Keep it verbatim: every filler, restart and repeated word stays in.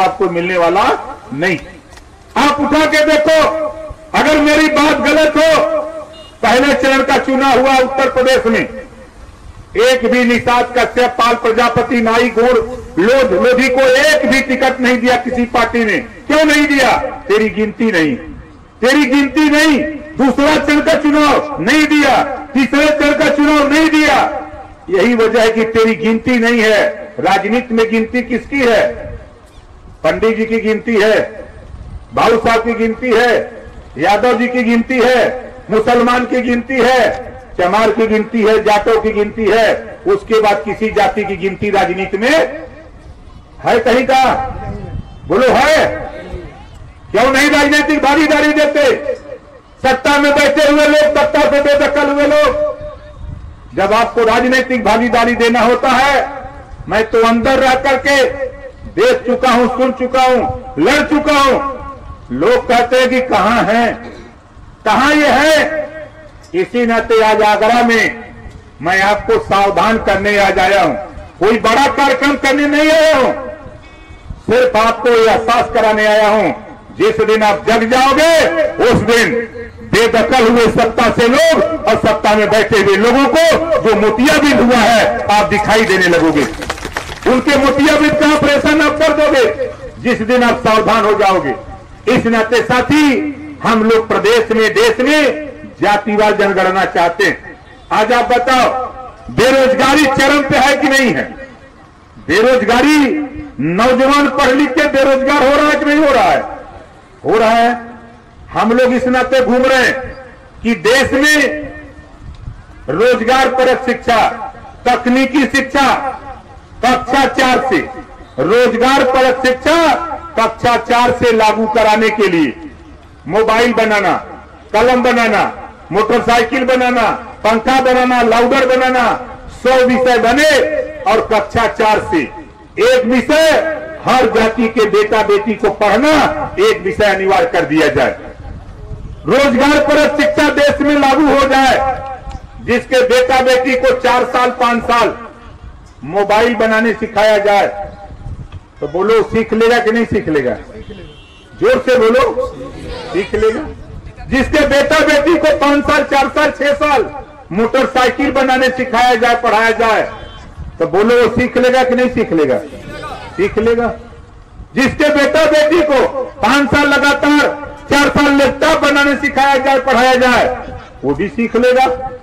आपको मिलने वाला नहीं। आप उठा के देखो, अगर मेरी बात गलत हो, पहले चरण का चुनाव हुआ उत्तर प्रदेश में, एक भी निषाद कश्यप, पाल प्रजापति, नाई गौड़, लोध लोधी को एक भी टिकट नहीं दिया किसी पार्टी ने। क्यों नहीं दिया? तेरी गिनती नहीं, तेरी गिनती नहीं। दूसरा चरण का चुनाव नहीं दिया, तीसरे चरण का चुनाव नहीं दिया। यही वजह है कि तेरी गिनती नहीं है। राजनीति में गिनती किसकी है? पंडित जी की गिनती है, भाऊ साहब की गिनती है, यादव जी की गिनती है, मुसलमान की गिनती है, चमार की गिनती है, जाटों की गिनती है। उसके बाद किसी जाति की गिनती राजनीति में है कहीं का? बोलो है? क्यों नहीं राजनीतिक भागीदारी देते? सत्ता में बैठे हुए लोग, सत्ता से बेदखल हुए लोग। जब आपको राजनीतिक भागीदारी देना होता है, मैं तो अंदर रह करके देख चुका हूं, सुन चुका हूं, लड़ चुका हूं। लोग कहते हैं कि कहां है, कहां ये है। इसी नाते आज आगरा में मैं आपको सावधान करने आज आया हूं। कोई बड़ा कार्यक्रम करने नहीं आया हूं, सिर्फ आपको यह एहसास कराने आया हूं। जिस दिन आप जग जाओगे, उस दिन बेदखल हुए सत्ता से लोग और सत्ता में बैठे हुए लोगों को जो मोतियाबिंद हुआ है, आप दिखाई देने लगोगे। उनके मोतियाबिंद का ऑपरेशन आप कर दोगे जिस दिन आप सावधान हो जाओगे। इस नाते साथी, हम लोग प्रदेश में, देश में जातिवार जनगणना चाहते हैं। आज आप बताओ, बेरोजगारी चरम पे है कि नहीं है? बेरोजगारी, नौजवान पढ़ लिख के बेरोजगार हो रहा है कि नहीं हो रहा है? हो रहा है। हम लोग इस नाते घूम रहे हैं कि देश में रोजगार परक शिक्षा, तकनीकी शिक्षा कक्षा चार से, रोजगार परक शिक्षा कक्षा चार से लागू कराने के लिए मोबाइल बनाना, कलम बनाना, मोटरसाइकिल बनाना, पंखा बनाना, लाउडर बनाना, सौ विषय बने और कक्षा चार से एक विषय हर जाति के बेटा बेटी को पढ़ना, एक विषय अनिवार्य कर दिया जाए। रोजगार परक शिक्षा देश में लागू हो जाए, जिसके बेटा बेटी को चार साल पांच साल मोबाइल बनाने सिखाया जाए। तो बोलो, सीख लेगा कि नहीं सीख लेगा? जोर से बोलो, सीख लेगा। जिसके बेटा बेटी को पांच साल, चार साल, छह साल मोटरसाइकिल बनाने सिखाया जाए, पढ़ाया जाए, तो बोलो वो सीख लेगा कि नहीं सीख लेगा? सीख लेगा। जिसके बेटा बेटी को पांच साल लगातार, चार साल लैपटॉप बनाने सिखाया जाए, पढ़ाया जाए, वो भी सीख लेगा।